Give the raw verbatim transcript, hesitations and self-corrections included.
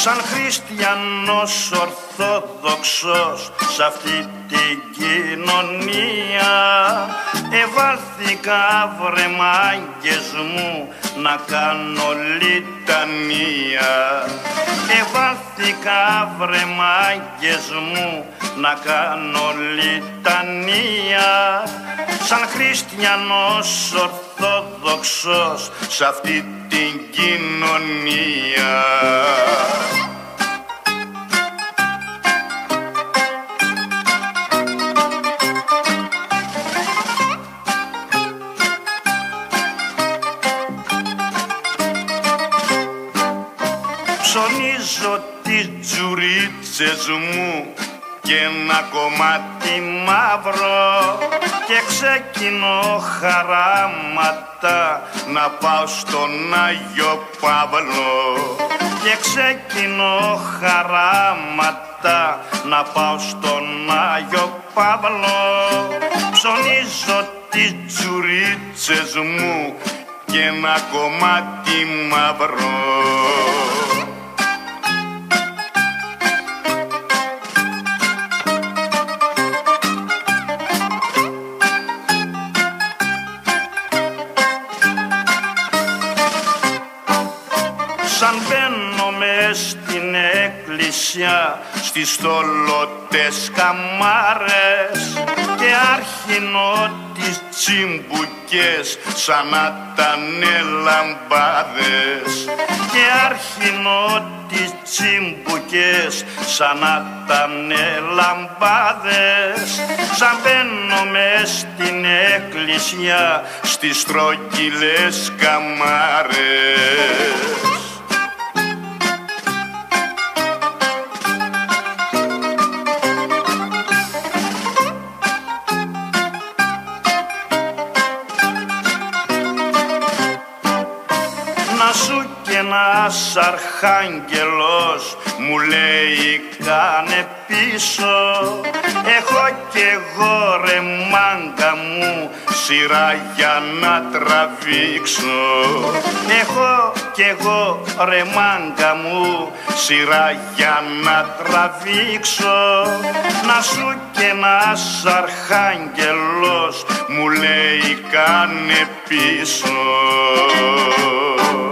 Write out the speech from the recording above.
σαν χριστιανός ορθόδοξος σ' αυτή την κοινωνία εβάλθηκα βρε μάγκες μου να κάνω λιτανία. Εβάλθηκα βρε μάγκες μου να κάνω λιτανία σαν χριστιανός ορθόδοξος σ' αυτή την κοινωνία. Ψωνίζω τις τζουρίτσες μου και ένα κομμάτι μαύρο και ξεκινώ χαράματα να πάω στον Άγιο Παύλο. Και ξεκινώ χαράματα να πάω στον Άγιο Παύλο. Ψωνίζω τις τζουρίτσες μου και ένα κομμάτι μαύρο. Σαν μπαίνω μες στην εκκλησιά στις θολωτές καμάρες και άρχινω τις τσιμπουκές σαν να τανε λαμπάδες. Και άρχινω τις τσιμπουκές σαν να τανε λαμπάδες. Σαν μπαίνω μες στην εκκλησιά στις στρογγυλές καμάρες. Να σου κι ένας αρχάγγελος μου λέει κάνε πίσω. Έχω κι εγώ ρε μάγκα μου σειρά για να τραβήξω. Έχω κι εγώ ρε μάγκα μου σειρά για να τραβήξω. Να σου κι ένας αρχάγγελος μου λέει κάνε πίσω.